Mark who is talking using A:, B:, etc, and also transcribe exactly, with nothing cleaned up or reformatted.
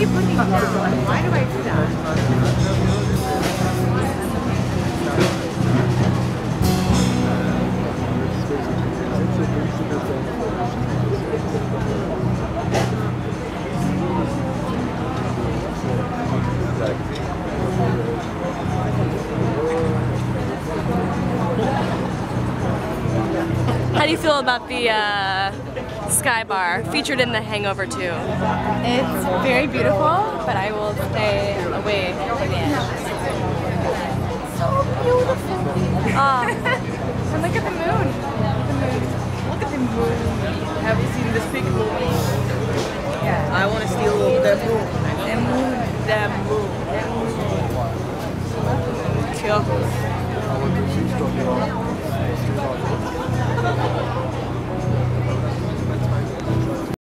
A: keep looking down. Why do I do that?
B: How do you feel about the uh, Sky Bar featured in the Hangover two?
C: It's very beautiful, but I will stay away from the end. So beautiful.
B: Oh.
C: And look at the moon. The moon.
A: Look at the moon. Have you seen this big movie?
C: Yeah.
A: I want to steal the moon. The moon. The moon. The moon. Kill.